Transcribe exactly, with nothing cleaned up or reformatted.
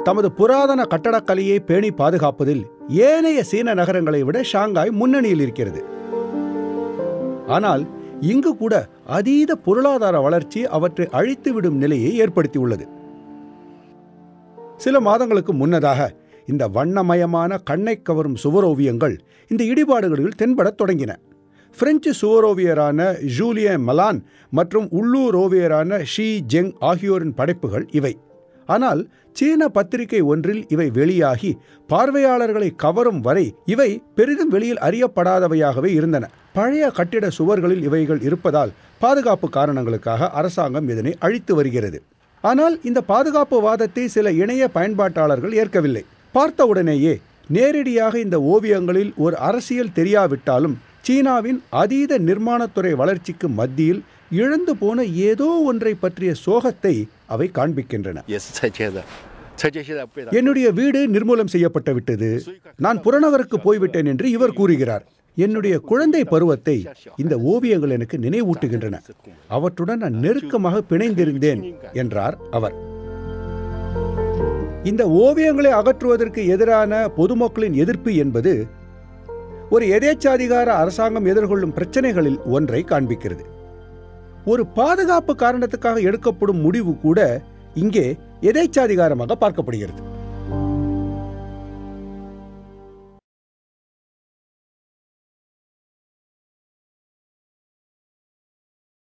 தமது புராதன கட்டடக்கலையை பேணி பாதுகாப்பதில் ஏனைய சீன நகரங்களை விட ஷாங்காய் முன்னணியில் இருக்கிறது. ஆனால் இங்கு கூட அதீத பொருளாதார வளர்ச்சி அவற்றை அழித்துவிடும் நிலையை ஏற்படுத்தியுள்ளது. சில மாதங்களுக்கு முன்னதாக இந்த வண்ணமயமான கண்ணை கவரும் சுவரோவியங்கள் இந்த இடிபாடுகளில் தென்படத் தொடங்கின. பிரெஞ்சு சுவரோவியரான ஜூலியன் மலான் மற்றும் உள்ளூர் ஓவியரான ஷி ஜெங் ஆகியோரின் படைப்புகள் இவை. ஆனால் சீன பத்திரிகை ஒன்றில் இவை வெளியாகி பார்வையாளர்களை கவரும் வரை இவை பெரிதும் வெளியில் அறியப்படாதவையாகவே இருந்தன. பழைய கட்டிட சுவர்களில் இவைகள் இருப்பதால் பாதுகாப்பு காரணங்களுக்காக அரசாங்கம் இதனை அழித்து வருகிறது. ஆனால் இந்த பாதுகாப்பு வாதத்தை சில இணைய பயன்பாட்டாளர்கள் ஏற்கவில்லை. பார்த்தவுடனேயே நேரடியாக இந்த ஓவியங்களில் ஒரு அரசியல் தெரியாவிட்டாலும் சீனாவின் அதீத நிர்மாணத்துறை வளர்ச்சிக்கு மத்தியில் இழந்து போன ஏதோ ஒன்றை பற்றிய சோகத்தை அவை காண்பிக்கின்றன. என்னுடைய வீடு நிர்மூலம் செய்யப்பட்டு விட்டது, நான் புறநகருக்கு போய்விட்டேன் என்று இவர் கூறுகிறார். என்னுடைய குழந்தை பருவத்தை இந்த ஓவியங்கள் எனக்கு நினைவூட்டுகின்றன. அவற்றுடன் நான் நெருக்கமாக பிணைந்திருந்தேன் என்றார் அவர். இந்த ஓவியங்களை அகற்றுவதற்கு எதிரான பொதுமக்களின் எதிர்ப்பு என்பது ஒரு எதேச்சாதிகார அரசாங்கம் எதிர்கொள்ளும் பிரச்சனைகளில் ஒன்றை காண்பிக்கிறது. ஒரு பாதுகாப்பு காரணத்துக்காக எடுக்கப்படும் முடிவு கூட இங்கே எதேச்சாதிகாரமாக பார்க்கப்படுகிறது.